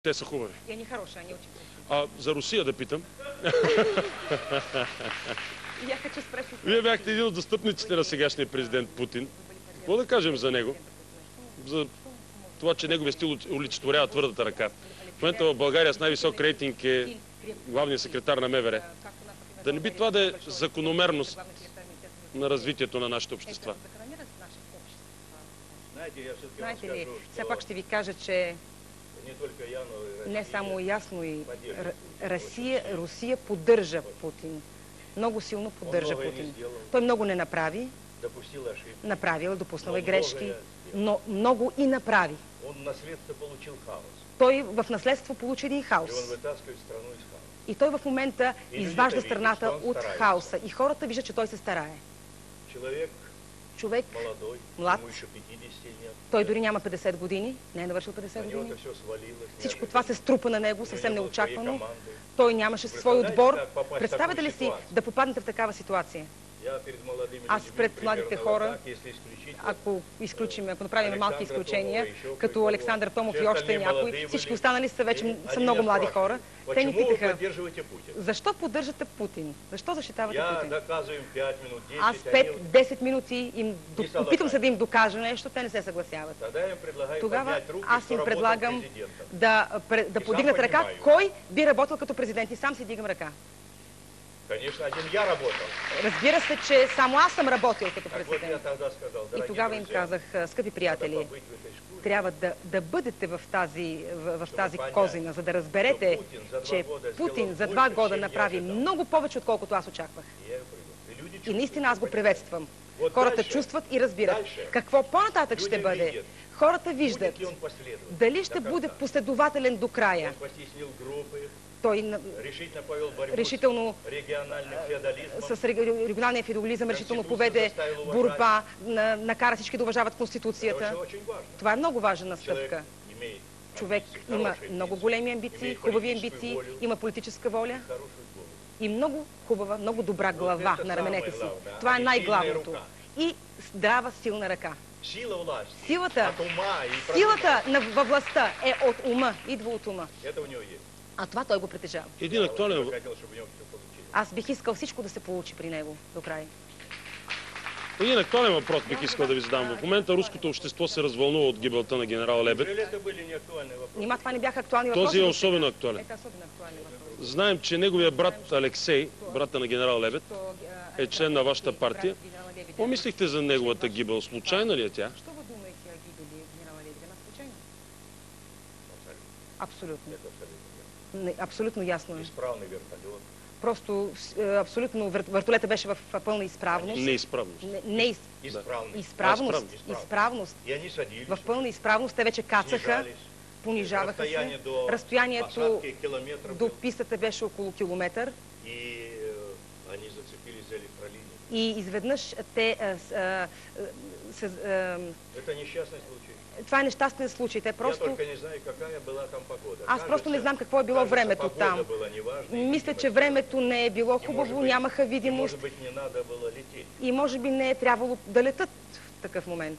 Те са хубави. И они хорошие, они очень красивые. За Русия да питам. Я хочу спросить... Вие бяхте един от застъпниците на сегашния президент Путин. Какво да кажем за него? За това, че неговия стил олицетворява твърдата ръка. В момента в България с най-висок рейтинг е главният секретар на МВР. Да не би това да е закономерност на развитието на нашите общества? Знаете ли, все пак ще ви кажа, че не само ясно и Русия поддържа Путин. Много силно поддържа Путин. Той много не направи. Направил, допуснал и грешки, но много и направи. Той в наследство получи един хаос. И той в момента изважда страната от хаоса. И хората виждат, че той се старае. Човек млад, той дори няма 50 години, не е навършил 50 години. Всичко това се струпа на него съвсем неочаквано. Той нямаше свой отбор. Представете ли си да попаднете в такава ситуация? Аз пред младите хора, ако направим малки изключения, като Александър Томов и още някой, всички останали са много млади хора, те ни питаха, защо поддържате Путин? Защо защитавате Путин? Аз 5-10 минути опитвам се да им докажа нещо, те не се съгласяват. Тогава аз им предлагам да подигнат ръка. Кой би работил като президент? И сам си дигам ръка. Разбира се, че само аз съм работил като президент. И тогава им казах, скъпи приятели, трябва да бъдете в тази козина, за да разберете, че Путин за 2 года направи много повече, отколкото аз очаквах. И наистина аз го приветствам. Хората чувстват и разбират. Какво по-нататък ще бъде? Хората виждат дали ще бъде последователен до края. Той решително с регионалния феодализъм решително поведе борба, накара всички да уважават Конституцията. Това е много важна стъпка. Човек има много големи амбиции, хубави амбиции, има политическа воля и много хубава, много добра глава на раменете си. Това е най-главното. И здрава, силна ръка. Силата във властта е от ума, идва от ума. А това той го притежава. Един актуален... Аз бих искал всичко да се получи при него до край. Един актуален въпрос бих искал да ви задам. В момента руското общество се развълнува от гибелта на генерал Лебед. Нима това не бяха актуални въпроси? Този е особено актуален. Знаем, че неговия брат Алексей, брата на генерал Лебед, е член на вашата партия. Какво мислихте за неговата гибел? Случайна ли е тя? Що ви думаете о гибели генерала Лебега? Случайно? Абсолютно. Абсолютно ясно е. Изправный вертолет. Просто абсолютно вертолета беше в пълна изправност. Неизправност. Изправност. В пълна изправност. Те вече кацаха, понижаваха се. Разстоянието до пистата беше около километър. И изведнъж те... Это несчастный случай. Това е нещастен случай. Те просто... Я только не знаю, какая была там погода. Аз просто не знам какво е било времето там. Мисля, че времето не е било хубаво, нямаха видимост. И може би не е трябвало да летат в такъв момент.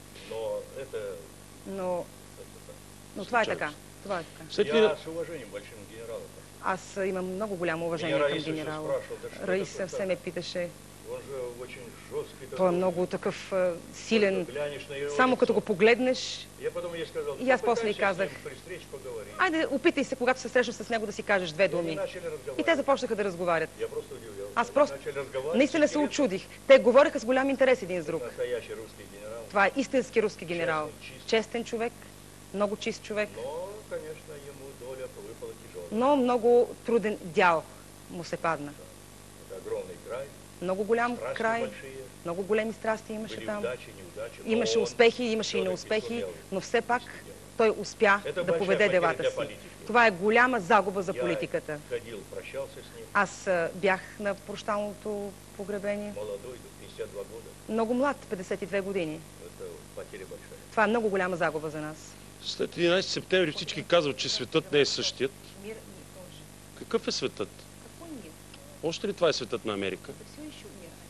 Но това е така. Това е така. Я с уважением большим генералом. Аз имам много голямо уважение към генерала. Раис съвсем ме питаше. Той е много такъв силен. Само като го погледнеш. И аз после казах, айде, опитай се, когато се срещнеш с него, да си кажеш 2 думи. И те започнаха да разговарят. Аз просто наистина се учудих. Те говореха с голям интерес един с друг. Това е истински руски генерал. Честен човек, много чист човек. Но много труден дял му се падна. Много голям край, много големи страсти имаше там. Имаше успехи, имаше и неуспехи, но все пак той успя да поведе делата си. Това е голяма загуба за политиката. Аз бях на прощалното погребение. Много млад, 52 години. Това е много голяма загуба за нас. След 11 септември всички казват, че светът не е същият. Какъв е светът? Още ли това е светът на Америка?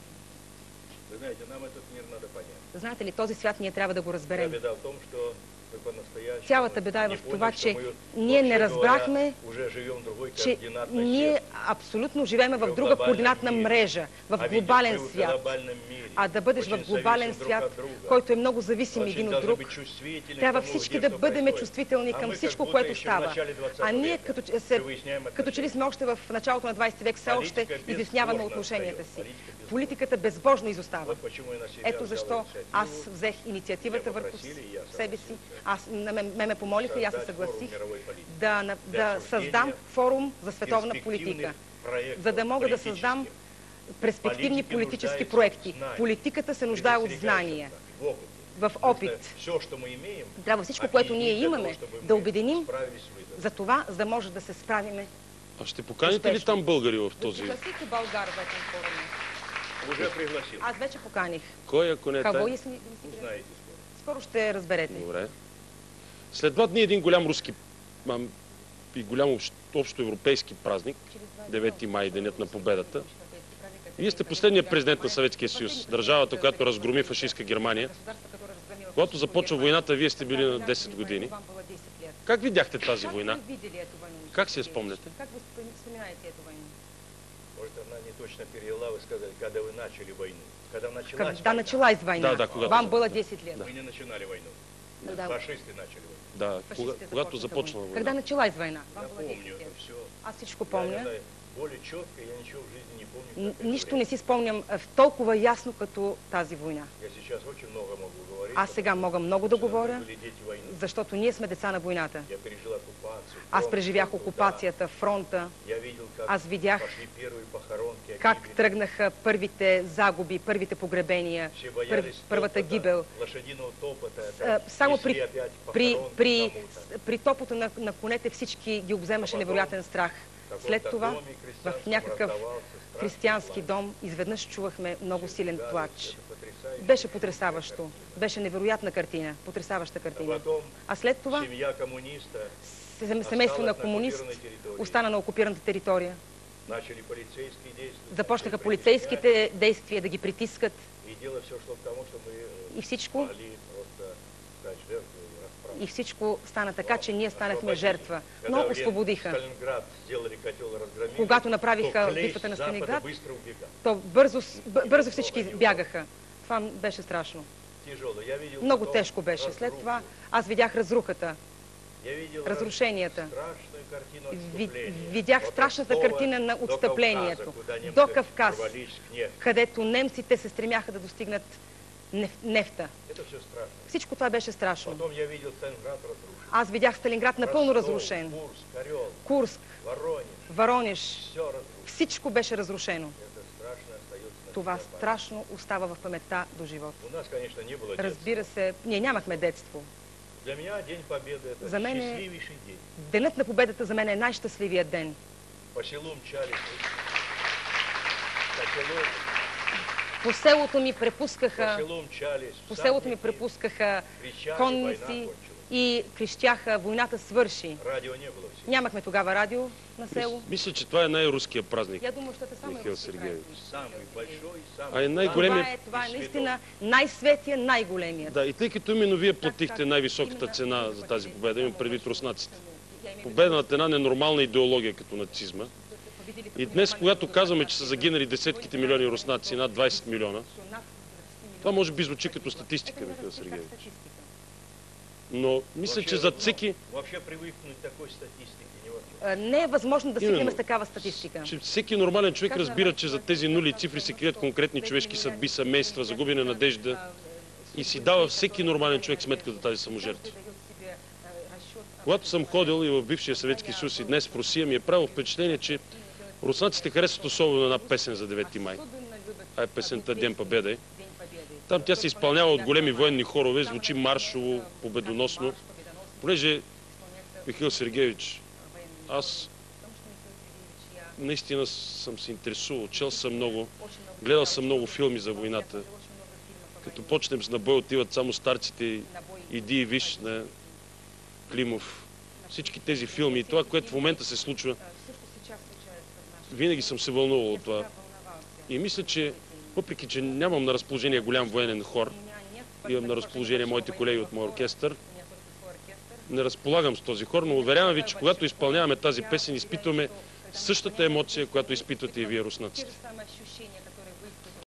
Знаете ли, този свят ние трябва да го разберем. Цялата беда е в това, че ние не разбрахме, че ние абсолютно живеем в друга координатна мрежа, в глобален свят. А да бъдеш в глобален свят, който е много зависим един от друг, трябва всички да бъдем чувствителни към всичко, което става. А ние като че ли сме още в началото на 20 век, все още изясняваме отношенията си. Политиката безбожно изостава. Ето защо аз взех инициативата върху себе си. Ме помолиха и аз се съгласих да създам форум за световна политика, за да мога да създам перспективни политически проекти. Политиката се нуждае от знания, в опит. Трябва всичко, което ние имаме, да обединим за това, за да може да се справиме. А ще поканите ли там българи в този? Пригласите българ в этом форуме. Уже пригласил. Аз вече поканих. Кой, ако не е Кого тай? Узнаете. Скоро ще разберете. Добре. След 2 дни един голям руски и голям общо европейски празник, 9 май, Денят на победата. Вие сте последният президент на Съветския съюз, държавата, която разгроми фашистска Германия. Когато започва войната, вие сте били на 10 години. Как видяхте тази война? Как си я спомняте? Как ви споминаете эту войну? Может, она не точно перевела, вы сказали, когда вы начали войну. Когда Когда началась война. Да, когато Вам было 10 лет. Вы не начинали войну. Да. Фашисты начали войну. Да, Фашистите когато започнаха започна война. война. Когда началась война? Я Вам было помню 10 это лет. все. Аз всичко помня. Более четко я ничего в жизни не помню. как это Нищо время. не си спомням толкова ясно като тази война. Я сейчас очень много могу говорить. Аз сега мога много да потому что говоря, мы были дети войны. защото ние сме деца на войната. Я пережил оккупацию. Аз фронт, преживях труда. окупацията, фронта. Я видел, как Аз видях пошли первые похоронки, как гибели. тръгнаха първите загуби, първите погребения, Все боялись първата топота, гибел. лошадиного топота. Само Несли опять при похоронки кому-то. топото на конете всички ги обземаше невероятен страх. След това в някакъв християнски дом изведнъж чувахме много силен плач. Беше потресаващо. Беше невероятна картина, потресаваща картина. А след това Семья коммуниста семейство на комунист остана на окупираната територия. начали полицейские действия. Започнаха полицейските действия да ги притискат И дело все шло к тому, что мы и всичко, могли просто стать жертвой расправы. и всичко стана така, че ние станахме жертва. Но освободиха. Сталинград сделали котел, разгромили, Когато направиха то клещ битвата на с запада Сталинград, быстро убегал. то бързо всички бягаха. Това беше страшно. Тяжело. Я видел Много потом тежко беше. След разруху. това аз видях разрухата, Я видел разрушенията. страшную картину отступления. Видях От страшната Ростова картина на до отстъплението Кавказа, куда до немцы Кавказ, ворвались к нефти. където немците се стремяха да достигнат нефта. Это все страшно. Всичко това беше страшно. Потом я видел Сталинград разрушен. Аз видях Сталинград напълно Ростов, разрушен. Курск, Орел, Курск, Воронеж. Воронеж, Все разрушено. всичко беше разрушено. Это страшно остается на Това всегда в памяти. страшно остава в паметта до живота. У нас, конечно, не было детства. Разбира се, ние нямахме детство. Для меня День Победы это За мен е- счастливейший день. Денят на победата за мен е най-щастливият ден. По селу мчались. По селу, По селото ми по препускаха, селу мчались. по селото ми всадники, препускаха кричали, конници война кончилась. и крещяха: войната свърши. Радио не было в селе. Нямахме тогава радио на село. Мисля, че това е най-руския празник. Я думаю, що це саме Михаил руски Сергеевич. празник. Самый большой, самый А и най-големият... Това е наистина най-светия, най-големият. Да, и тъй като именно вие платихте най-високата цена за тази победа, имам предвид руснаците. Победа над една ненормална идеология като нацизма. И днес, когато казваме, че са загинали десетките милиони руснаци, над 20 милиона, това може би звучи като статистика, Михаил Сергеевич. Но мисля, че зад всеки, Вообще привыкнуть к такой статистике невозможно. Не е възможно да се Именно. приеме с такава статистика. че всеки нормален човек разбира, че за тези нули и цифри се крият конкретни човешки съдби, семейства, загубена надежда и си дава всеки нормален човек сметка за тази саможертва. Когато съм ходил и в бившия Съветски съюз и днес в Русия, ми е правило впечатление, че руснаците харесват особено една песен за 9 май. А е песента Ден Победа. Там тя се изпълнява от големи военни хорове, звучи маршово, победоносно. Понеже, Михаил Сергеевич, аз наистина съм се интересувал, чел съм много, гледал съм много филми за войната. Като почнем с "На бой отиват само старците", "Иди и виж" на Климов. Всички тези филми и това, което в момента се случва, винаги съм се вълнувал от това. И мисля, че въпреки, че нямам на разположение голям военен хор, имам на разположение моите колеги от моя оркестър, не разполагам с този хор, но уверявам ви, че когато изпълняваме тази песен, изпитваме същата емоция, която изпитвате и вие, руснаците.